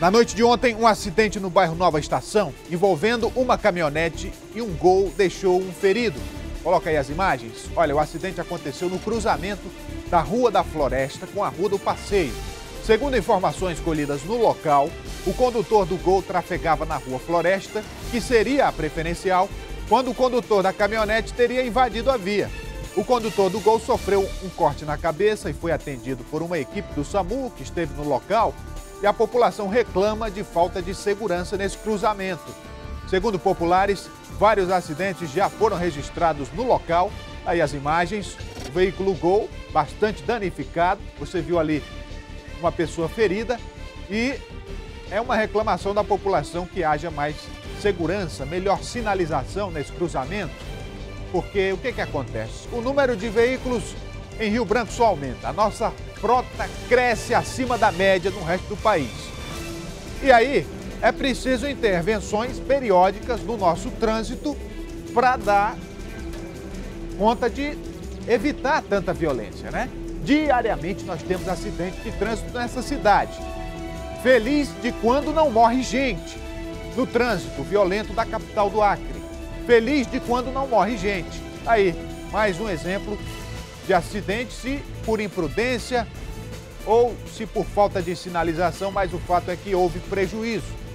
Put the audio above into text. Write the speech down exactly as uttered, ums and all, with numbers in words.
Na noite de ontem, um acidente no bairro Nova Estação, envolvendo uma caminhonete e um Gol, deixou um ferido. Coloca aí as imagens. Olha, o acidente aconteceu no cruzamento da Rua da Floresta com a Rua do Passeio. Segundo informações colhidas no local, o condutor do Gol trafegava na Rua Floresta, que seria a preferencial, quando o condutor da caminhonete teria invadido a via. O condutor do Gol sofreu um corte na cabeça e foi atendido por uma equipe do SAMU que esteve no local, e a população reclama de falta de segurança nesse cruzamento. Segundo populares, vários acidentes já foram registrados no local. Aí as imagens, o veículo Gol bastante danificado, você viu ali uma pessoa ferida, e é uma reclamação da população que haja mais segurança, melhor sinalização nesse cruzamento, porque o que que acontece? O número de veículos em Rio Branco só aumenta, a nossa frota cresce acima da média no resto do país. E aí é preciso intervenções periódicas no nosso trânsito para dar conta de evitar tanta violência, né? Diariamente nós temos acidentes de trânsito nessa cidade. Feliz de quando não morre gente no trânsito violento da capital do Acre. Feliz de quando não morre gente. Aí, mais um exemplo de acidente, se por imprudência ou se por falta de sinalização, mas o fato é que houve prejuízo.